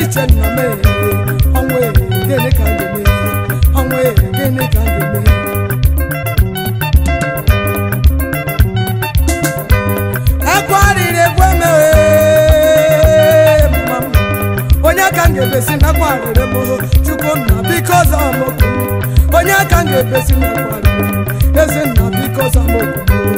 eche na me onwe gene ka ngeme onwe gene ka ngeme akwarire gweme mama onye ka ngebesi na kwarire mo chukwu na because of oku onye ka ngebesi na kwarire eze na because of oku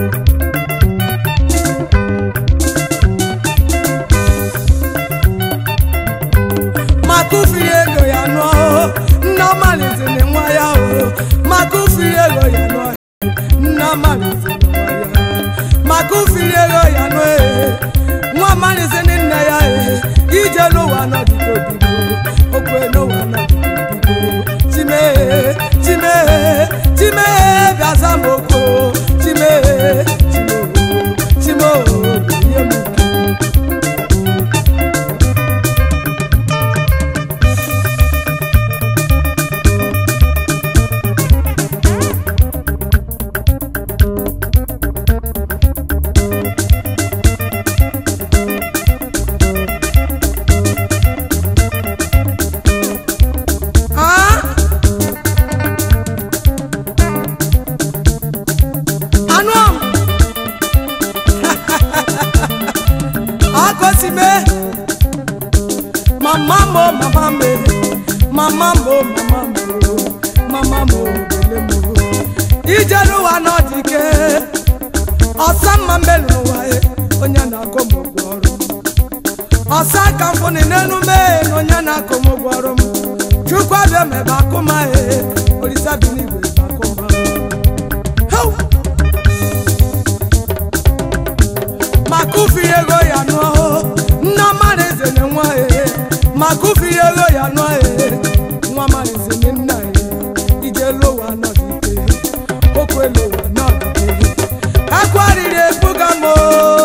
Makufiriego ya no na malize ne nwa ya o makufiriego ya no na malize ne nwa ya makufiriego ya no nwa malize ne nna ya ije no wa na diko diko okwe no wa na diko time time time biasa moko time time yemu mama mo belemo ijeru wa no dike osama mbelu wa onya na komo gworo osaka funi nenu me onya na komo gworo chukwa be me ba kuma orisa bi ni gbe ba kuma how makufi ego ya no na mareze ne nwa makufi ego ya no nwa mareze ne nna ijelo wa no dike okwelo wa no dike akwarire bugamo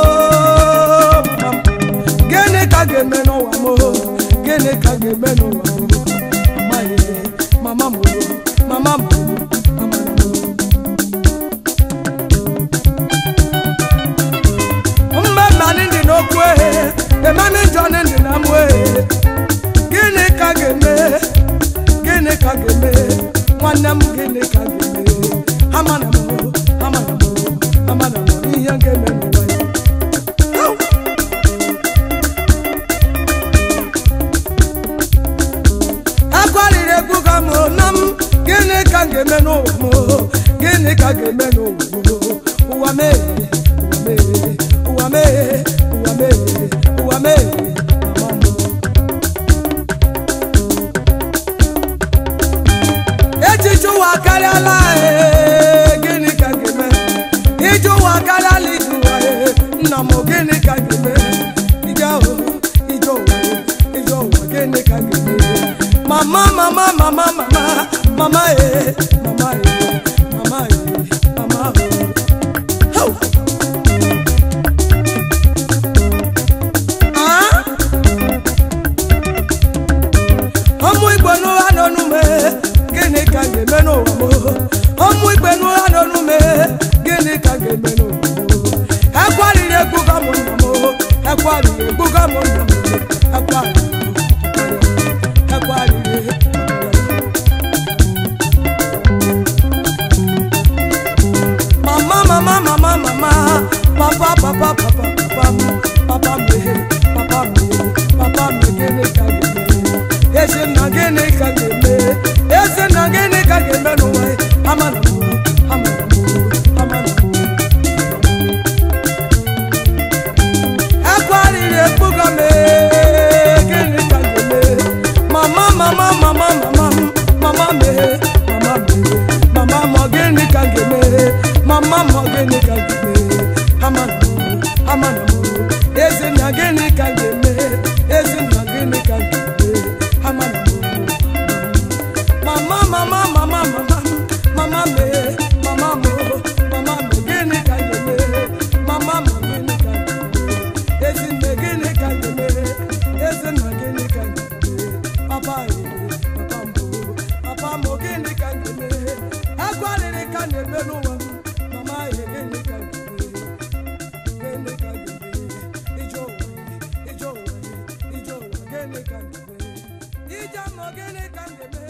gene ka geme no wa mo gene ka geme no wa mo mama mo mama mo the man is John and the Namway. Guinea Kagame, one name Guinea Kagame, Hamanamo, young game. Aquari Bugamo, Nam, Guinea Kagame, no more, Guinea Kagame, no more, Uame. Ejijo wa kalala gini kageme ijo wa kalali duwa namo gini kageme ijo gini kageme mama Mama ka m ga-eme